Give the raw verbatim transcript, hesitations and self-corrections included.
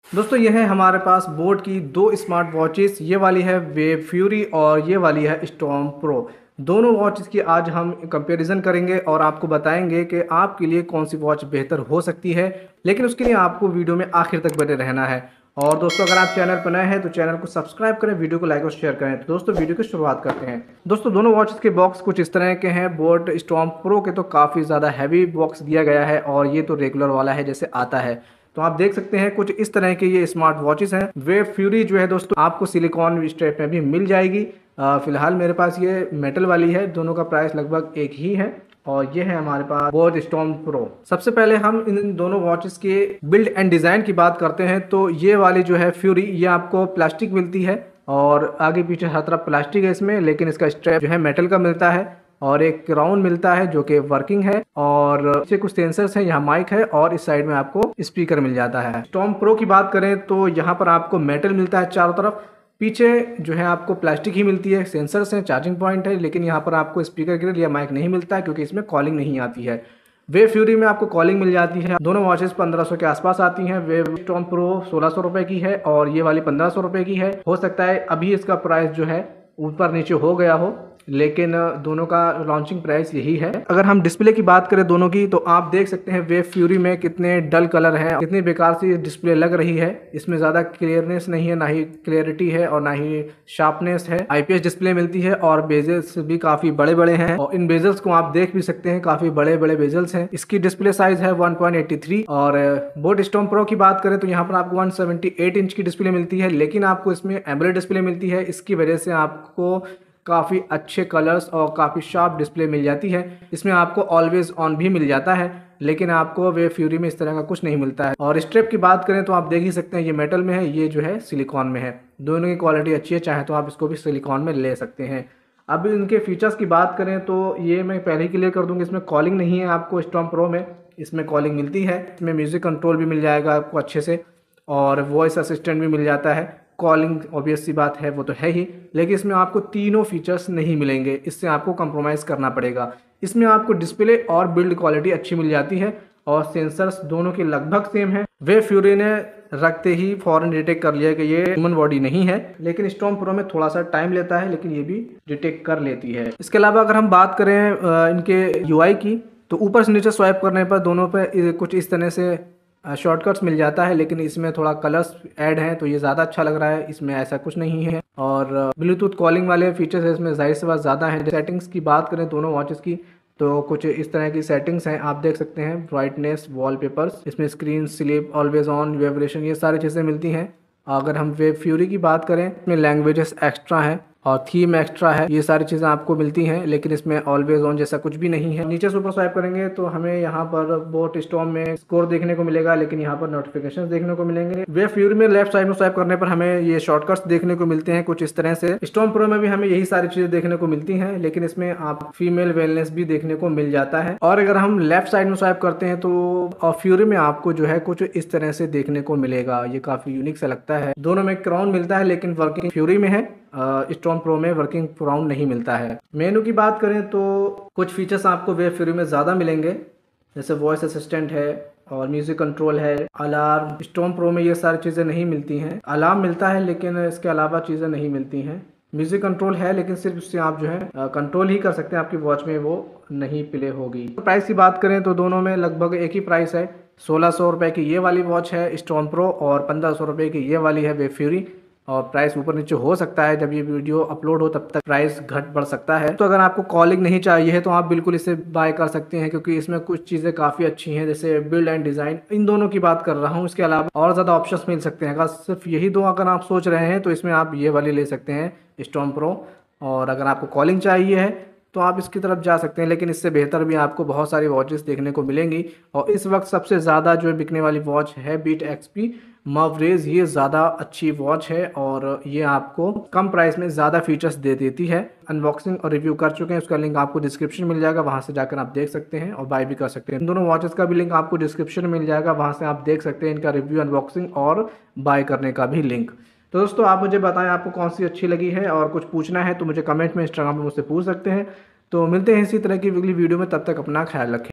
दोस्तों ये है हमारे पास बोट की दो स्मार्ट वॉचेस। ये वाली है वेव फ्यूरी और ये वाली है स्टॉर्म प्रो। दोनों वॉचेस की आज हम कंपैरिजन करेंगे और आपको बताएंगे कि आपके लिए कौन सी वॉच बेहतर हो सकती है, लेकिन उसके लिए आपको वीडियो में आखिर तक बने रहना है। और दोस्तों अगर आप चैनल पर नए हैं तो चैनल को सब्सक्राइब करें, वीडियो को लाइक और शेयर करें। तो दोस्तों वीडियो की शुरुआत करते हैं। दोस्तों दोनों वॉचेस के बॉक्स कुछ इस तरह के हैं। बोट स्टॉर्म प्रो के तो काफ़ी ज़्यादा हैवी बॉक्स दिया गया है और ये तो रेगुलर वाला है जैसे आता है। तो आप देख सकते हैं कुछ इस तरह के ये स्मार्ट वॉचेस हैं। वेव फ्यूरी जो है दोस्तों आपको सिलिकॉन स्ट्रैप में भी मिल जाएगी। फिलहाल मेरे पास ये मेटल वाली है, दोनों का प्राइस लगभग एक ही है। और ये है हमारे पास बोट स्टॉर्म प्रो। सबसे पहले हम इन दोनों वॉचेस के बिल्ड एंड डिजाइन की बात करते हैं। तो ये वाली जो है फ्यूरी, ये आपको प्लास्टिक मिलती है और आगे पीछे हर तरफ प्लास्टिक है इसमें, लेकिन इसका स्ट्रैप जो है मेटल का मिलता है और एक क्राउन मिलता है जो कि वर्किंग है। और पीछे कुछ सेंसर्स हैं, यहाँ माइक है और इस साइड में आपको स्पीकर मिल जाता है। स्टॉर्म प्रो की बात करें तो यहाँ पर आपको मेटल मिलता है चारों तरफ, पीछे जो है आपको प्लास्टिक ही मिलती है, सेंसर्स हैं, चार्जिंग पॉइंट है, लेकिन यहाँ पर आपको स्पीकर ग्रिल या माइक नहीं मिलता है क्योंकि इसमें कॉलिंग नहीं आती है। वेव फ्यूरी में आपको कॉलिंग मिल जाती है। दोनों वॉचेस पंद्रह सौ के आसपास आती हैं। वेव स्टॉर्म प्रो सोलह सौ रुपए की है और ये वाली पंद्रह सौ रुपए की है। हो सकता है अभी इसका प्राइस जो है ऊपर नीचे हो गया हो, लेकिन दोनों का लॉन्चिंग प्राइस यही है। अगर हम डिस्प्ले की बात करें दोनों की, तो आप देख सकते हैं वेव फ्यूरी में कितने डल कलर हैं, कितनी बेकार सी डिस्प्ले लग रही है। इसमें ज़्यादा क्लियरनेस नहीं है, ना ही क्लियरिटी है और ना ही शार्पनेस है। आईपीएस डिस्प्ले मिलती है और बेजल्स भी काफ़ी बड़े बड़े हैं और इन बेजल्स को आप देख भी सकते हैं, काफ़ी बड़े बड़े बेजल्स हैं। इसकी डिस्प्ले साइज है वन पॉइंट एट थ्री। और बोट स्टॉर्म प्रो की बात करें तो यहाँ पर आपको वन सेवेंटी एट इंच की डिस्प्ले मिलती है, लेकिन आपको इसमें एमोलेड डिस्प्ले मिलती है। इसकी वजह से आपको काफ़ी अच्छे कलर्स और काफ़ी शार्प डिस्प्ले मिल जाती है। इसमें आपको ऑलवेज ऑन भी मिल जाता है, लेकिन आपको वेव फ्यूरी में इस तरह का कुछ नहीं मिलता है। और स्ट्रैप की बात करें तो आप देख ही सकते हैं, ये मेटल में है, ये जो है सिलिकॉन में है। दोनों की क्वालिटी अच्छी है, चाहे तो आप इसको भी सिलिकॉन में ले सकते हैं। अब इनके फीचर्स की बात करें तो ये मैं पहले ही क्लियर कर दूंगा, इसमें कॉलिंग नहीं है आपको स्टॉर्म प्रो में। इसमें कॉलिंग मिलती है, इसमें म्यूजिक कंट्रोल भी मिल जाएगा आपको अच्छे से और वॉइस असिस्टेंट भी मिल जाता है। कॉलिंग ऑब्वियस सी बात है, वो तो है ही, लेकिन इसमें आपको तीनों फीचर्स नहीं मिलेंगे, इससे आपको कंप्रोमाइज़ करना पड़ेगा। इसमें आपको डिस्प्ले और बिल्ड क्वालिटी अच्छी मिल जाती है और सेंसर्स दोनों के लगभग सेम है। वेव फ्यूरी ने रखते ही फौरन डिटेक्ट कर लिया कि ये ह्यूमन बॉडी नहीं है, लेकिन स्टॉर्म प्रो में थोड़ा सा टाइम लेता है, लेकिन ये भी डिटेक्ट कर लेती है। इसके अलावा अगर हम बात करें इनके यूआई की, तो ऊपर से नीचे स्वाइप करने पर दोनों पे कुछ इस तरह से शॉर्टकट्स मिल जाता है, लेकिन इसमें थोड़ा कलर्स ऐड हैं तो ये ज़्यादा अच्छा लग रहा है। इसमें ऐसा कुछ नहीं है। और ब्लूटूथ कॉलिंग वाले फीचर्स इसमें जाहिर सी बात ज़्यादा हैं। सेटिंग्स की बात करें दोनों वॉचेस की, तो कुछ इस तरह की सेटिंग्स हैं, आप देख सकते हैं। ब्राइटनेस, वॉलपेपर्स, इसमें screen sleep, always on, vibration, ये सारी चीज़ें मिलती हैं। अगर हम वेव फ्यूरी की बात करें, इसमें लैंग्वेजेस एक्स्ट्रा हैं और थीम एक्स्ट्रा है, ये सारी चीज़ें आपको मिलती हैं, लेकिन इसमें ऑलवेज ऑन जैसा कुछ भी नहीं है। नीचे से ऊपर स्वाइप करेंगे तो हमें यहाँ पर बोट स्टॉर्म में स्कोर देखने को मिलेगा, लेकिन यहाँ पर नोटिफिकेशंस देखने को मिलेंगे। वेव फ्यूरी में लेफ्ट साइड में स्वाइप करने पर हमें ये शॉर्टकट्स देखने को मिलते हैं कुछ इस तरह से। स्टॉर्म प्रो में भी हमें यही सारी चीजें देखने को मिलती हैं, लेकिन इसमें आप फीमेल वेलनेस भी देखने को मिल जाता है। और अगर हम लेफ्ट साइड में स्वाइप करते हैं तो फ्यूरी में आपको जो है कुछ इस तरह से देखने को मिलेगा, ये काफी यूनिक सा लगता है। दोनों में क्राउन मिलता है, लेकिन वर्किंग फ्यूरी में है, स्टॉर्म प्रो में वर्किंग क्राउन नहीं मिलता है। मेनू की बात करें तो कुछ फीचर्स आपको वेव फ्यूरी में ज़्यादा मिलेंगे, जैसे वॉइस असिस्टेंट है और म्यूजिक कंट्रोल है, अलार्म। स्टॉर्म प्रो में ये सारी चीज़ें नहीं मिलती हैं। अलार्म मिलता है, लेकिन इसके अलावा चीज़ें नहीं मिलती हैं। म्यूजिक कंट्रोल है, लेकिन सिर्फ उससे आप जो है कंट्रोल ही कर सकते हैं, आपकी वॉच में वो नहीं प्ले होगी। तो प्राइस की बात करें तो दोनों में लगभग एक ही प्राइस है। सोलह सौ रुपये की ये वाली वॉच है स्टॉर्म प्रो और पंद्रह सौ रुपये की ये वाली है वेव फ्यूरी। और प्राइस ऊपर नीचे हो सकता है, जब ये वीडियो अपलोड हो तब तक प्राइस घट बढ़ सकता है। तो अगर आपको कॉलिंग नहीं चाहिए है तो आप बिल्कुल इसे बाय कर सकते हैं, क्योंकि इसमें कुछ चीज़ें काफ़ी अच्छी हैं, जैसे बिल्ड एंड डिज़ाइन, इन दोनों की बात कर रहा हूँ। इसके अलावा और ज़्यादा ऑप्शंस मिल सकते हैं। अगर सिर्फ यही दो अगर आप सोच रहे हैं तो इसमें आप ये वाली ले सकते हैं स्टॉर्म प्रो। और अगर आपको कॉलिंग चाहिए है तो आप इसकी तरफ जा सकते हैं, लेकिन इससे बेहतर भी आपको बहुत सारी वॉचेस देखने को मिलेंगी। और इस वक्त सबसे ज़्यादा जो बिकने वाली वॉच है बीट एक्सपी मवरेज। ये ज़्यादा अच्छी वॉच है और ये आपको कम प्राइस में ज़्यादा फीचर्स दे देती है। अनबॉक्सिंग और रिव्यू कर चुके हैं, उसका लिंक आपको डिस्क्रिप्शन मिल जाएगा, वहाँ से जाकर आप देख सकते हैं और बाय भी कर सकते हैं। इन दोनों वॉचेस का भी लिंक आपको डिस्क्रिप्शन मिल जाएगा, वहाँ से आप देख सकते हैं इनका रिव्यू, अनबॉक्सिंग और बाय करने का भी लिंक। तो दोस्तों आप मुझे बताएं आपको कौन सी अच्छी लगी है, और कुछ पूछना है तो मुझे कमेंट में इंस्टाग्राम पर मुझसे पूछ सकते हैं। तो मिलते हैं इसी तरह की अगली वीडियो में, तब तक अपना ख्याल रखें।